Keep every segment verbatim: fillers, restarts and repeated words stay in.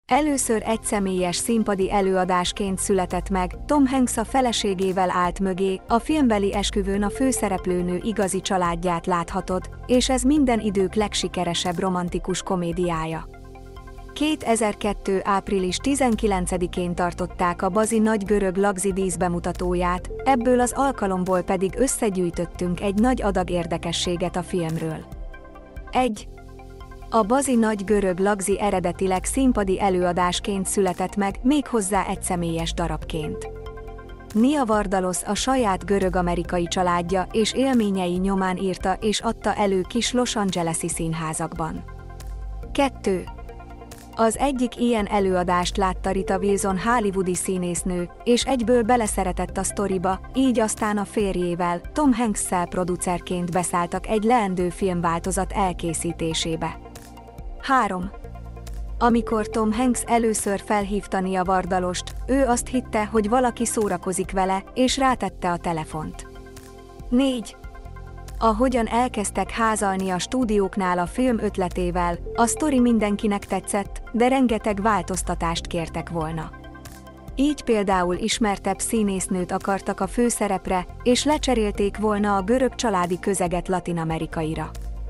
Először egyszemélyes színpadi előadásként született meg, Tom Hanks a feleségével állt mögé, a filmbeli esküvőn a főszereplőnő igazi családját láthatod, és ez minden idők legsikeresebb romantikus komédiája. kétezer-kettő. április tizenkilencedikén tartották a Bazi Nagy Görög Lagzi díszbemutatóját, ebből az alkalomból pedig összegyűjtöttünk egy nagy adag érdekességet a filmről. egy. A Bazi Nagy Görög Lagzi eredetileg színpadi előadásként született meg, méghozzá egyszemélyes darabként. Nia Vardalos a saját görög-amerikai családja és élményei nyomán írta és adta elő kis Los Angeles-i színházakban. kettő. Az egyik ilyen előadást látta Rita Wilson hollywoodi színésznő, és egyből beleszeretett a sztoriba, így aztán a férjével, Tom Hanks-szel producerként beszálltak egy leendő filmváltozat elkészítésébe. három. Amikor Tom Hanks először felhívta Nia Vardalost, ő azt hitte, hogy valaki szórakozik vele, és rátette a telefont. négy. Ahogyan elkezdtek házalni a stúdióknál a film ötletével, a sztori mindenkinek tetszett, de rengeteg változtatást kértek volna. Így például ismertebb színésznőt akartak a főszerepre, és lecserélték volna a görög családi közeget latin-amerikaira.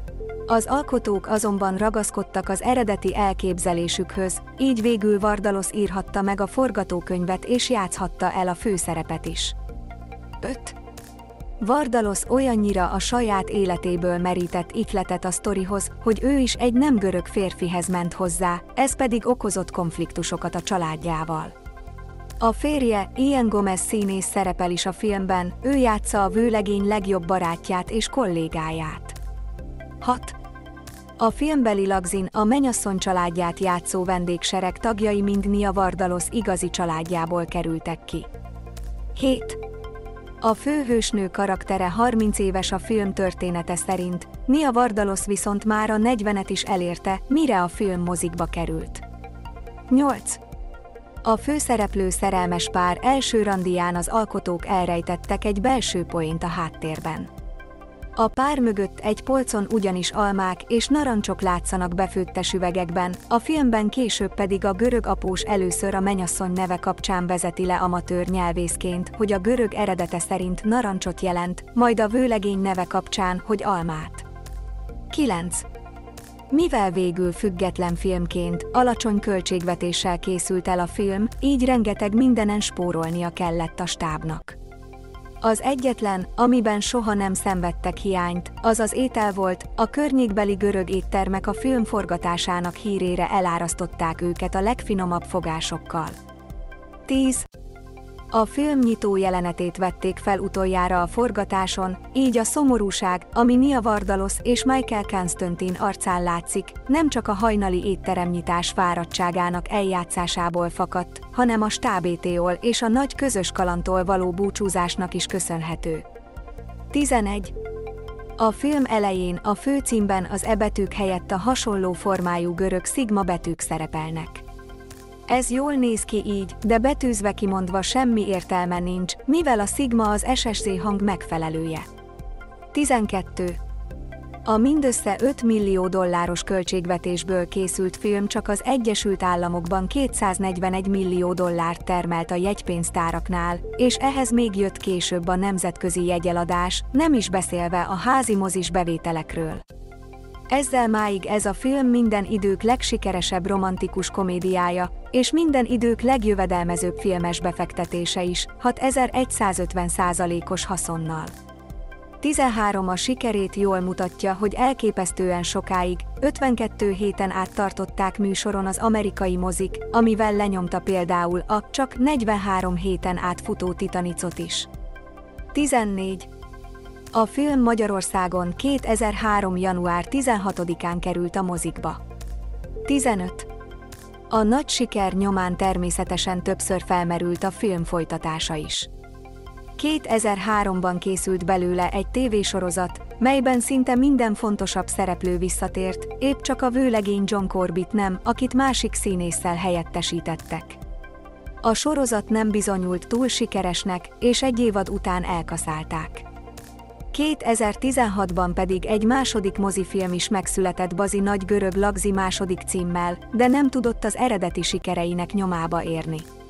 Az alkotók azonban ragaszkodtak az eredeti elképzelésükhöz, így végül Vardalos írhatta meg a forgatókönyvet és játszhatta el a főszerepet is. öt. Vardalos olyannyira a saját életéből merített ihletet a sztorihoz, hogy ő is egy nem görög férfihez ment hozzá, ez pedig okozott konfliktusokat a családjával. A férje, Ian Gomez színész szerepel is a filmben, ő játsza a vőlegény legjobb barátját és kollégáját. hat. A filmbeli Lagzin a mennyasszony családját játszó vendégsereg tagjai mind Nia Vardalos igazi családjából kerültek ki. hét. A főhősnő karaktere harminc éves a film története szerint, Nia Vardalos viszont már a negyvenet is elérte, mire a film mozikba került. nyolc. A főszereplő szerelmes pár első randiján az alkotók elrejtettek egy belső poént a háttérben. A pár mögött egy polcon ugyanis almák és narancsok látszanak befőttes üvegekben, a filmben később pedig a görög após először a mennyasszony neve kapcsán vezeti le amatőr nyelvészként, hogy a görög eredete szerint narancsot jelent, majd a vőlegény neve kapcsán, hogy almát. kilenc. Mivel végül független filmként, alacsony költségvetéssel készült el a film, így rengeteg mindenen spórolnia kellett a stábnak. Az egyetlen, amiben soha nem szenvedtek hiányt, az az étel volt, a környékbeli görög éttermek a film forgatásának hírére elárasztották őket a legfinomabb fogásokkal. tíz. A film nyitó jelenetét vették fel utoljára a forgatáson, így a szomorúság, ami Nia Vardalos és Michael Constantine arcán látszik, nem csak a hajnali étteremnyitás fáradtságának eljátszásából fakadt, hanem a stábétól és a nagy közös kalandtól való búcsúzásnak is köszönhető. tizenegy. A film elején a főcímben az E betűk helyett a hasonló formájú görög szigma betűk szerepelnek. Ez jól néz ki így, de betűzve kimondva semmi értelme nincs, mivel a szigma az es es zé hang megfelelője. tizenkettő. A mindössze öt millió dolláros költségvetésből készült film csak az Egyesült Államokban kétszáznegyvenegy millió dollárt termelt a jegypénztáraknál, és ehhez még jött később a nemzetközi jegyeladás, nem is beszélve a házi mozis bevételekről. Ezzel máig ez a film minden idők legsikeresebb romantikus komédiája, és minden idők legjövedelmezőbb filmes befektetése is, hatezer-százötven százalékos haszonnal. tizenhárom. A sikerét jól mutatja, hogy elképesztően sokáig, ötvenkettő héten át tartották műsoron az amerikai mozik, amivel lenyomta például a csak negyvenhárom héten át futó Titanicot is. tizennégy. A film Magyarországon kétezer-három. január tizenhatodikán került a mozikba. tizenöt. A nagy siker nyomán természetesen többször felmerült a film folytatása is. kétezer-háromban készült belőle egy tévésorozat, melyben szinte minden fontosabb szereplő visszatért, épp csak a vőlegény John Corbett nem, akit másik színésszel helyettesítettek. A sorozat nem bizonyult túl sikeresnek, és egy évad után elkaszálták. kétezer-tizenhatban pedig egy második mozifilm is megszületett Bazi Nagy Görög Lagzi második címmel, de nem tudott az eredeti sikereinek nyomába érni.